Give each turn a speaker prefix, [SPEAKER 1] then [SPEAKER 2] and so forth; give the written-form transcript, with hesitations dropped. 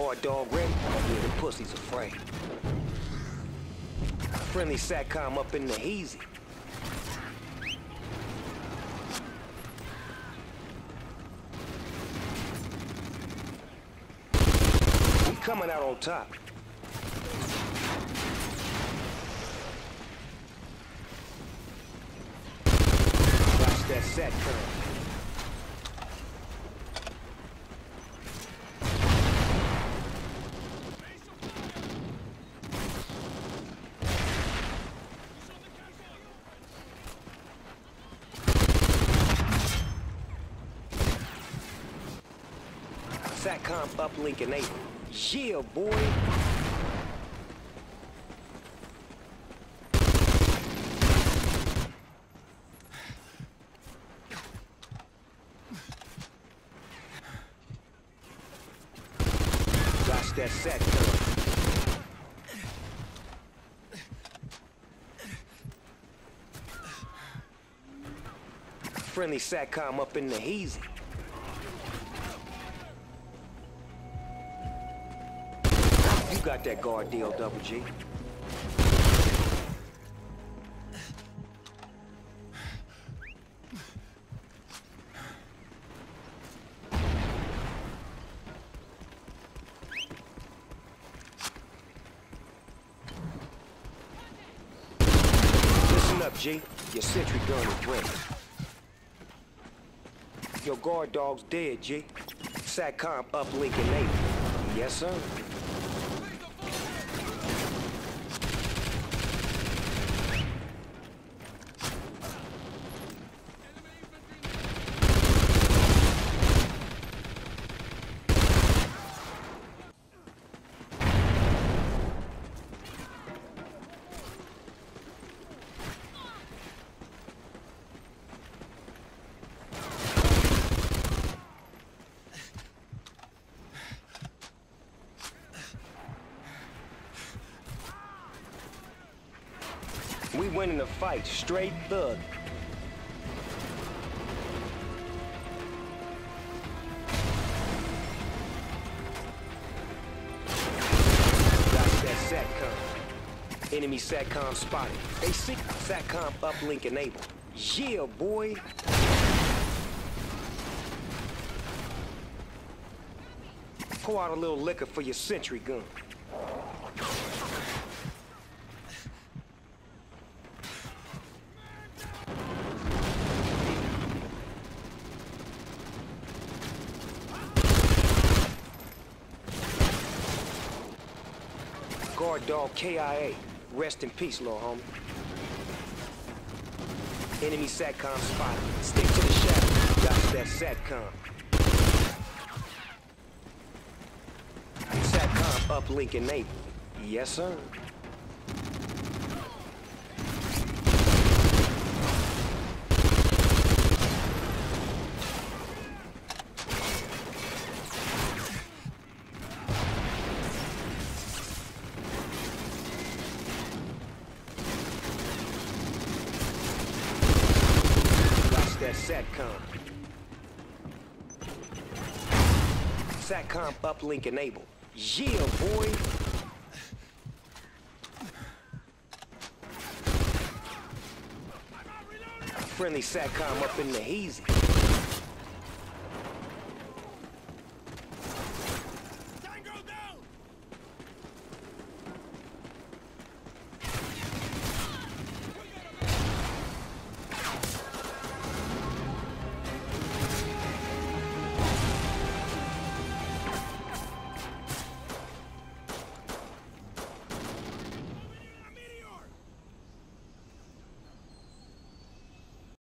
[SPEAKER 1] Guard dog ready? Yeah, the pussy's afraid. Friendly SATCOM up in the hazy. We coming out on top. Watch that SATCOM. SATCOM uplink enabled. Yeah, boy. Watch that SATCOM. Friendly SATCOM up in the hazy. You got that guard deal, Double G. Listen up, G. Your sentry gun is ready. Your guard dog's dead, G. SATCOM uplink enabled. Yes, sir. We winning the fight, straight thug. Watch that SATCOM. Enemy SATCOM spotted. They see SATCOM uplink enabled. Yeah, boy. Pour out a little liquor for your sentry gun. Guard dog KIA. Rest in peace, little homie. Enemy SATCOM spotted. Stick to the shadow. Watch that SATCOM. SATCOM uplink enabled. Yes, sir. That SATCOM. SATCOM uplink enabled. Yeah, boy. Friendly SATCOM up in the hazy.